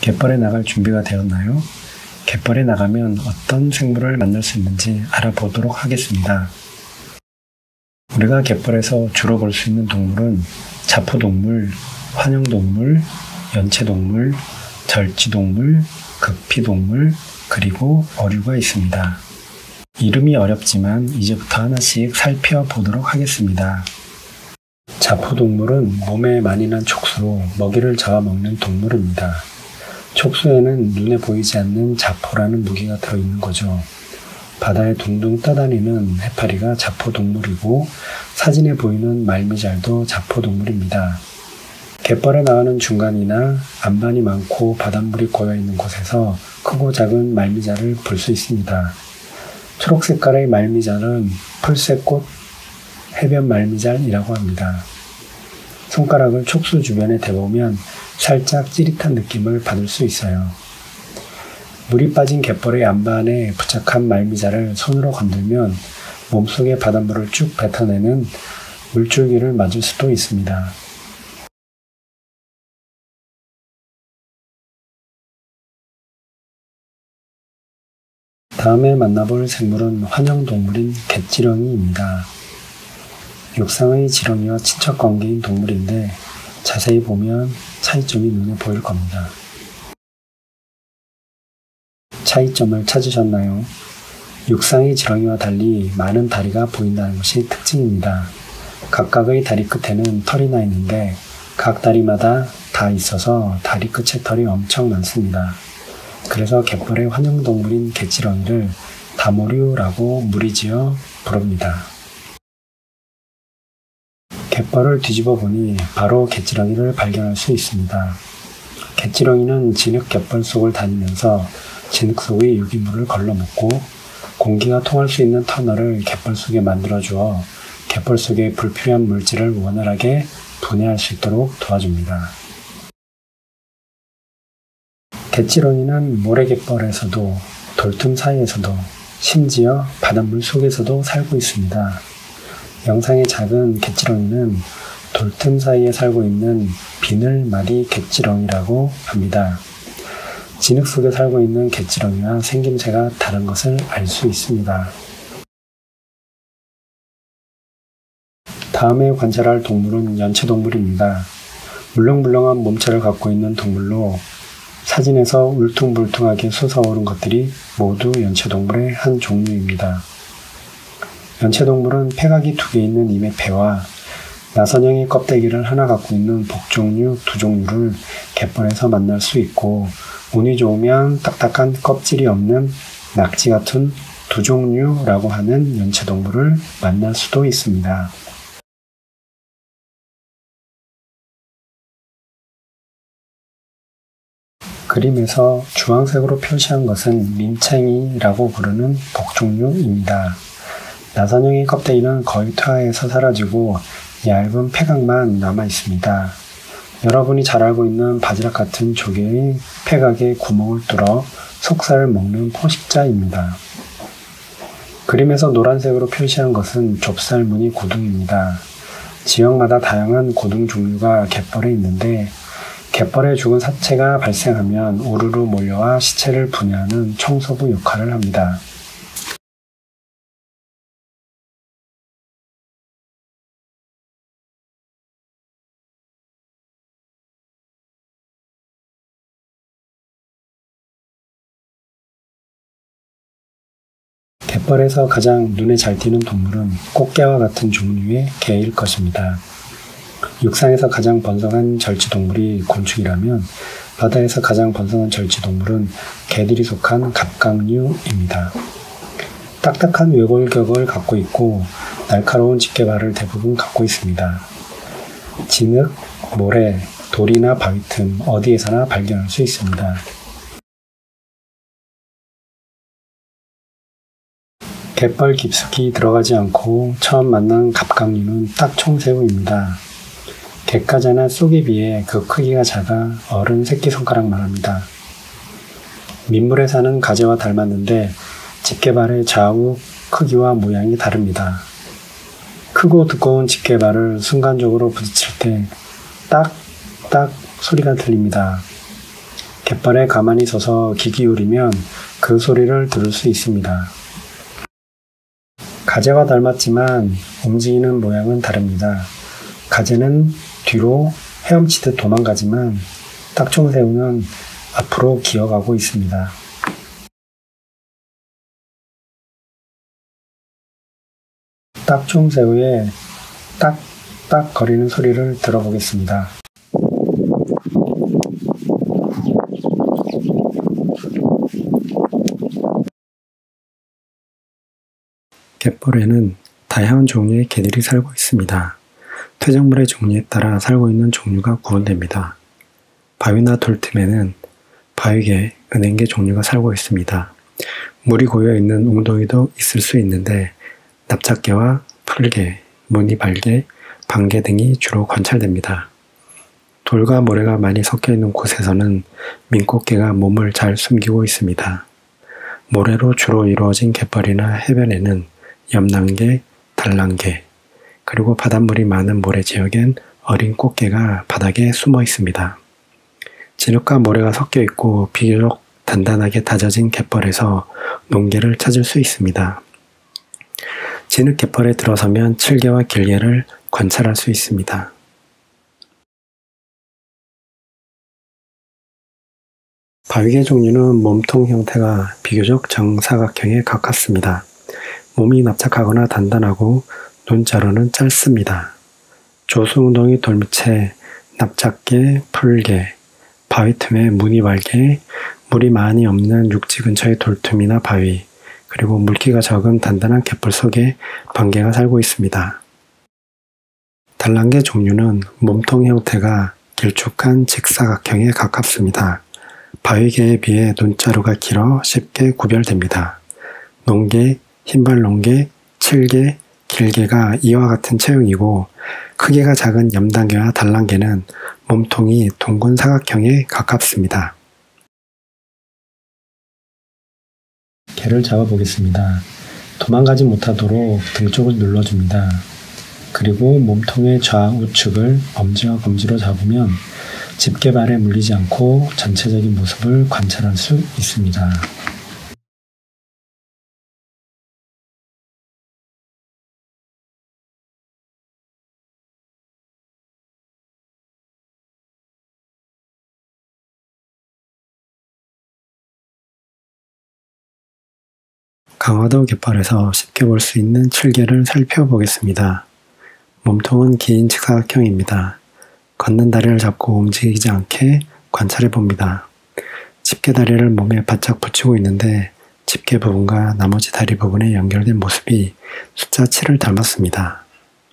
갯벌에 나갈 준비가 되었나요? 갯벌에 나가면 어떤 생물을 만날 수 있는지 알아보도록 하겠습니다. 우리가 갯벌에서 주로 볼 수 있는 동물은 자포동물, 환영동물, 연체동물, 절지동물, 극피동물, 그리고 어류가 있습니다. 이름이 어렵지만 이제부터 하나씩 살펴보도록 하겠습니다. 자포동물은 몸에 많이 난 촉수로 먹이를 잡아먹는 동물입니다. 촉수에는 눈에 보이지 않는 자포라는 무기가 들어있는 거죠. 바다에 둥둥 떠다니는 해파리가 자포동물이고 사진에 보이는 말미잘도 자포동물입니다. 갯벌에 나가는 중간이나 안반이 많고 바닷물이 고여있는 곳에서 크고 작은 말미잘을 볼 수 있습니다. 초록 색깔의 말미잘은 풀새꽃 해변 말미잘이라고 합니다. 손가락을 촉수 주변에 대보면 살짝 찌릿한 느낌을 받을 수 있어요. 물이 빠진 갯벌의 안반에 부착한 말미잘을 손으로 건들면 몸속의 바닷물을 쭉 뱉어내는 물줄기를 맞을 수도 있습니다. 다음에 만나볼 생물은 환영동물인 갯지렁이입니다. 육상의 지렁이와 친척관계인 동물인데 자세히 보면 차이점이 눈에 보일 겁니다. 차이점을 찾으셨나요? 육상의 지렁이와 달리 많은 다리가 보인다는 것이 특징입니다. 각각의 다리 끝에는 털이 나 있는데 각 다리마다 다 있어서 다리 끝에 털이 엄청 많습니다. 그래서 갯벌의 환영동물인 갯지렁이를 다모류라고 무리지어 부릅니다. 갯벌을 뒤집어 보니 바로 갯지렁이를 발견할 수 있습니다. 갯지렁이는 진흙 갯벌 속을 다니면서 진흙 속의 유기물을 걸러먹고 공기가 통할 수 있는 터널을 갯벌 속에 만들어주어 갯벌 속의 불필요한 물질을 원활하게 분해할 수 있도록 도와줍니다. 갯지렁이는 모래갯벌에서도 돌틈 사이에서도 심지어 바닷물 속에서도 살고 있습니다. 영상의 작은 갯지렁이는 돌틈 사이에 살고 있는 비늘마리 갯지렁이라고 합니다. 진흙 속에 살고 있는 갯지렁이와 생김새가 다른 것을 알 수 있습니다. 다음에 관찰할 동물은 연체동물입니다. 물렁물렁한 몸체를 갖고 있는 동물로 사진에서 울퉁불퉁하게 솟아오른 것들이 모두 연체동물의 한 종류입니다. 연체동물은 폐각이 2개 있는 이메페와 나선형의 껍데기를 하나 갖고 있는 복종류 2종류를 갯벌에서 만날 수 있고 운이 좋으면 딱딱한 껍질이 없는 낙지 같은 2종류라고 하는 연체동물을 만날 수도 있습니다. 그림에서 주황색으로 표시한 것은 민챙이라고 부르는 복종류입니다. 나선형의 껍데기는 거의 퇴화해서 사라지고 얇은 폐각만 남아 있습니다. 여러분이 잘 알고 있는 바지락 같은 조개의 폐각에 구멍을 뚫어 속살을 먹는 포식자입니다. 그림에서 노란색으로 표시한 것은 좁쌀무늬 고둥입니다. 지역마다 다양한 고둥 종류가 갯벌에 있는데 갯벌에 죽은 사체가 발생하면 우르르 몰려와 시체를 분해하는 청소부 역할을 합니다. 갯벌에서 가장 눈에 잘 띄는 동물은 꽃게와 같은 종류의 개일 것입니다. 육상에서 가장 번성한 절지동물이 곤충이라면 바다에서 가장 번성한 절지동물은 개들이 속한 갑각류입니다. 딱딱한 외골격을 갖고 있고 날카로운 집게발을 대부분 갖고 있습니다. 진흙, 모래, 돌이나 바위 틈 어디에서나 발견할 수 있습니다. 갯벌 깊숙이 들어가지 않고 처음 만난 갑각류는 딱 총새우입니다. 갯가재나 쏙에 비해 그 크기가 작아 어른 새끼손가락만 합니다. 민물에 사는 가재와 닮았는데 집게발의 좌우 크기와 모양이 다릅니다. 크고 두꺼운 집게발을 순간적으로 부딪힐 때 딱딱 소리가 들립니다. 갯벌에 가만히 서서 귀 기울이면 그 소리를 들을 수 있습니다. 가재와 닮았지만 움직이는 모양은 다릅니다. 가재는 뒤로 헤엄치듯 도망가지만 딱종새우는 앞으로 기어가고 있습니다. 딱종새우의 딱딱 거리는 소리를 들어보겠습니다. 갯벌에는 다양한 종류의 개들이 살고 있습니다. 퇴적물의 종류에 따라 살고 있는 종류가 구분됩니다. 바위나 돌 틈에는 바위개, 은행개 종류가 살고 있습니다. 물이 고여 있는 웅덩이도 있을 수 있는데 납작개와 풀개, 무늬발개, 방개 등이 주로 관찰됩니다. 돌과 모래가 많이 섞여 있는 곳에서는 민꽃개가 몸을 잘 숨기고 있습니다. 모래로 주로 이루어진 갯벌이나 해변에는 염난개, 달랑개, 그리고 바닷물이 많은 모래 지역엔 어린 꽃게가 바닥에 숨어 있습니다. 진흙과 모래가 섞여 있고 비교적 단단하게 다져진 갯벌에서 농개를 찾을 수 있습니다. 진흙 갯벌에 들어서면 칠개와 길개를 관찰할 수 있습니다. 바위개 종류는 몸통 형태가 비교적 정사각형에 가깝습니다. 몸이 납작하거나 단단하고 눈자루는 짧습니다. 조수웅덩이 돌밑에 납작개, 풀개, 바위 틈에 무늬발개, 물이 많이 없는 육지 근처의 돌틈이나 바위, 그리고 물기가 적은 단단한 갯벌 속에 방개가 살고 있습니다. 달랑개 종류는 몸통 형태가 길쭉한 직사각형에 가깝습니다. 바위개에 비해 눈자루가 길어 쉽게 구별됩니다. 농개, 흰발농개, 칠개, 길개가 이와 같은 체형이고 크기가 작은 염단개와 달랑개는 몸통이 둥근 사각형에 가깝습니다. 개를 잡아보겠습니다. 도망가지 못하도록 등 쪽을 눌러줍니다. 그리고 몸통의 좌우측을 엄지와 검지로 잡으면 집게발에 물리지 않고 전체적인 모습을 관찰할 수 있습니다. 강화도 갯벌에서 쉽게 볼 수 있는 칠개를 살펴보겠습니다. 몸통은 긴 직사각형입니다. 걷는 다리를 잡고 움직이지 않게 관찰해 봅니다. 집게 다리를 몸에 바짝 붙이고 있는데 집게 부분과 나머지 다리 부분에 연결된 모습이 숫자 7을 닮았습니다.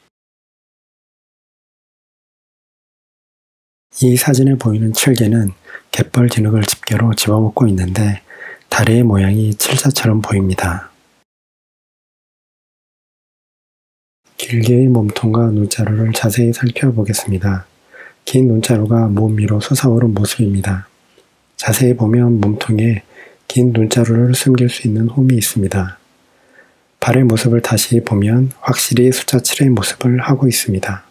이 사진에 보이는 칠개는 갯벌 진흙을 집게로 집어먹고 있는데 다리의 모양이 칠자처럼 보입니다. 길개의 몸통과 눈자루를 자세히 살펴보겠습니다. 긴 눈자루가 몸 위로 솟아오른 모습입니다. 자세히 보면 몸통에 긴 눈자루를 숨길 수 있는 홈이 있습니다. 발의 모습을 다시 보면 확실히 숫자 7의 모습을 하고 있습니다.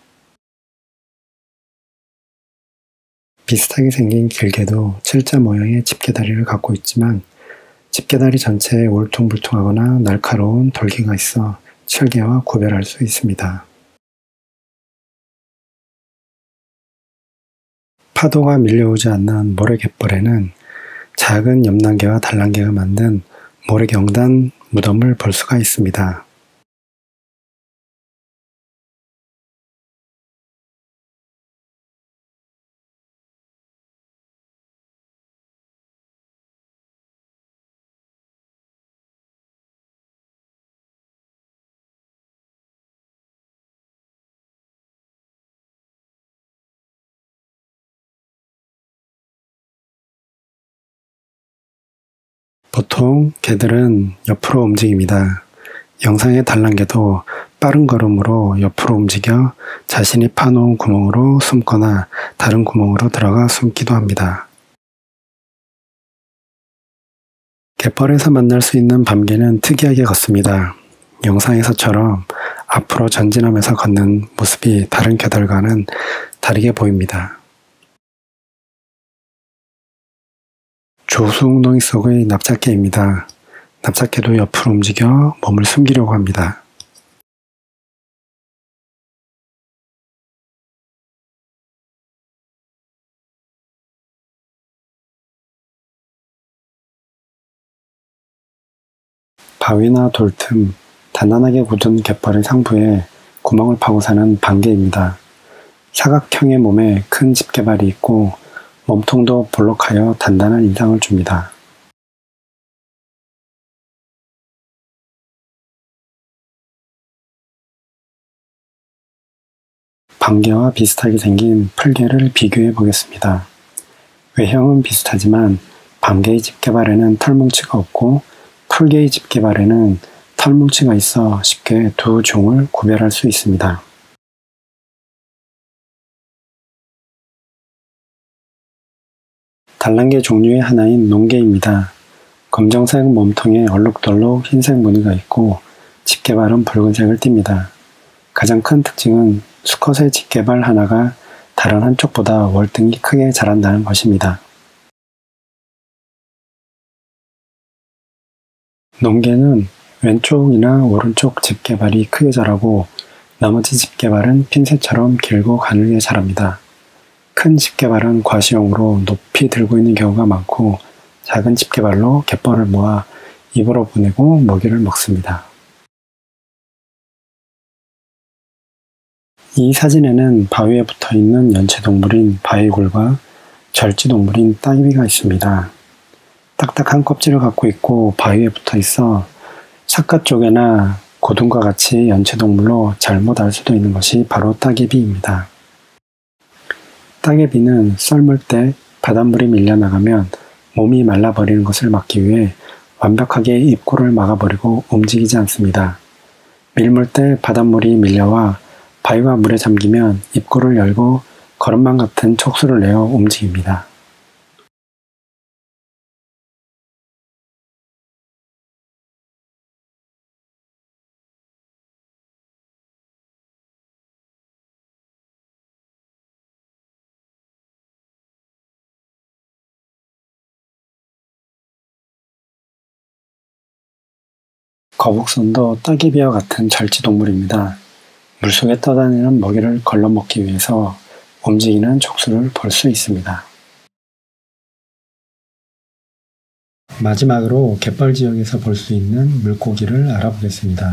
비슷하게 생긴 길개도 7자 모양의 집게다리를 갖고 있지만 집게다리 전체에 울퉁불퉁하거나 날카로운 돌기가 있어 칠개와 구별할 수 있습니다. 파도가 밀려오지 않는 모래갯벌에는 작은 염난개와 달랑개가 만든 모래경단 무덤을 볼 수가 있습니다. 보통 개들은 옆으로 움직입니다. 영상의 달랑개도 빠른 걸음으로 옆으로 움직여 자신이 파놓은 구멍으로 숨거나 다른 구멍으로 들어가 숨기도 합니다. 갯벌에서 만날 수 있는 밤개는 특이하게 걷습니다. 영상에서처럼 앞으로 전진하면서 걷는 모습이 다른 개들과는 다르게 보입니다. 조수웅덩이 속의 납작개입니다. 납작개도 옆으로 움직여 몸을 숨기려고 합니다. 바위나 돌틈, 단단하게 굳은 갯벌의 상부에 구멍을 파고 사는 반개입니다. 사각형의 몸에 큰 집게발이 있고 몸통도 볼록하여 단단한 인상을 줍니다. 반개와 비슷하게 생긴 풀개를 비교해 보겠습니다. 외형은 비슷하지만 반개의 집게발에는 털뭉치가 없고 풀개의 집게발에는 털뭉치가 있어 쉽게 두 종을 구별할 수 있습니다. 단란개 종류의 하나인 농개입니다. 검정색 몸통에 얼룩덜룩 흰색 무늬가 있고 집게발은 붉은색을 띱니다. 가장 큰 특징은 수컷의 집게발 하나가 다른 한쪽보다 월등히 크게 자란다는 것입니다. 농개는 왼쪽이나 오른쪽 집게발이 크게 자라고 나머지 집게발은 핀셋처럼 길고 가늘게 자랍니다. 큰 집게발은 과시용으로 높이 들고 있는 경우가 많고 작은 집게발로 갯벌을 모아 입으로 보내고 먹이를 먹습니다. 이 사진에는 바위에 붙어있는 연체동물인 바위굴과 절지동물인 따개비가 있습니다. 딱딱한 껍질을 갖고 있고 바위에 붙어 있어 삿갓조개나 고등과 같이 연체동물로 잘못 알 수도 있는 것이 바로 따개비입니다. 따개비는 썰물 때 바닷물이 밀려나가면 몸이 말라버리는 것을 막기 위해 완벽하게 입구를 막아버리고 움직이지 않습니다. 밀물 때 바닷물이 밀려와 바위가 물에 잠기면 입구를 열고 거름망 같은 촉수를 내어 움직입니다. 거북선도 따개비와 같은 절지동물입니다. 물속에 떠다니는 먹이를 걸러먹기 위해서 움직이는 촉수를 볼 수 있습니다. 마지막으로 갯벌 지역에서 볼 수 있는 물고기를 알아보겠습니다.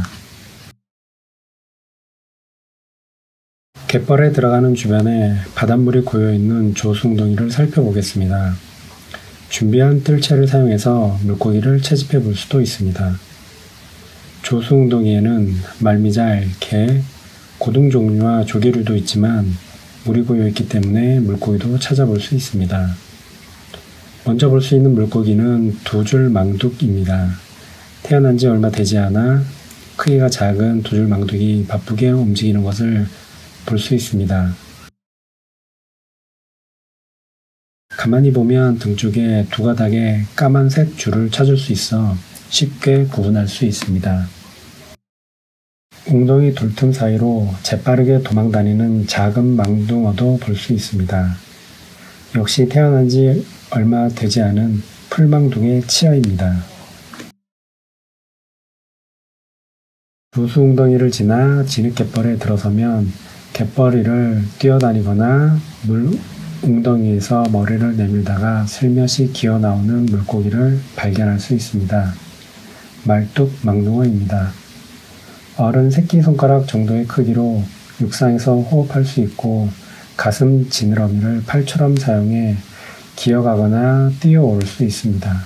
갯벌에 들어가는 주변에 바닷물이 고여있는 조수웅덩이를 살펴보겠습니다. 준비한 뜰채를 사용해서 물고기를 채집해 볼 수도 있습니다. 조수웅덩이에는 말미잘, 게, 고등 종류와 조개류도 있지만 물이 고여있기 때문에 물고기도 찾아볼 수 있습니다. 먼저 볼 수 있는 물고기는 두 줄 망둑입니다. 태어난 지 얼마 되지 않아 크기가 작은 두 줄 망둑이 바쁘게 움직이는 것을 볼 수 있습니다. 가만히 보면 등 쪽에 두 가닥의 까만색 줄을 찾을 수 있어 쉽게 구분할 수 있습니다. 웅덩이 돌틈 사이로 재빠르게 도망다니는 작은 망둥어도 볼 수 있습니다. 역시 태어난 지 얼마 되지 않은 풀망둥의 치아입니다. 조수웅덩이를 지나 진흙갯벌에 들어서면 갯벌 위를 뛰어다니거나 웅덩이에서 머리를 내밀다가 슬며시 기어나오는 물고기를 발견할 수 있습니다. 말뚝망둥어입니다. 어른 새끼손가락 정도의 크기로 육상에서 호흡할 수 있고 가슴 지느러미를 팔처럼 사용해 기어가거나 뛰어오를 수 있습니다.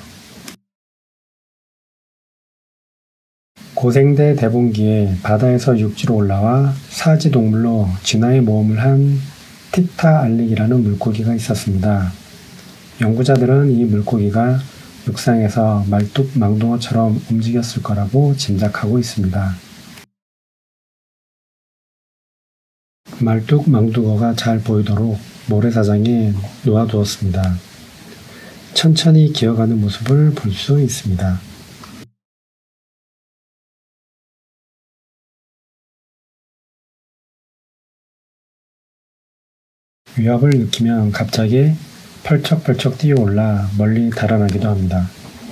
고생대 대봉기에 바다에서 육지로 올라와 사지동물로 진화의 모험을 한 티타알릭이라는 물고기가 있었습니다. 연구자들은 이 물고기가 육상에서 말뚝망둥어처럼 움직였을 거라고 짐작하고 있습니다. 말뚝망둥어가 잘 보이도록 모래사장에 놓아두었습니다. 천천히 기어가는 모습을 볼 수 있습니다. 위협을 느끼면 갑자기 펄쩍펄쩍 뛰어올라 멀리 달아나기도 합니다.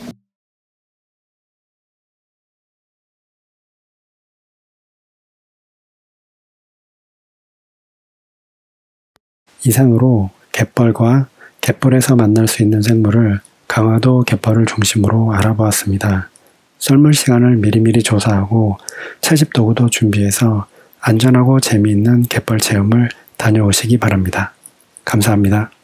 이상으로 갯벌과 갯벌에서 만날 수 있는 생물을 강화도 갯벌을 중심으로 알아보았습니다. 썰물 시간을 미리미리 조사하고 채집 도구도 준비해서 안전하고 재미있는 갯벌 체험을 다녀오시기 바랍니다. 감사합니다.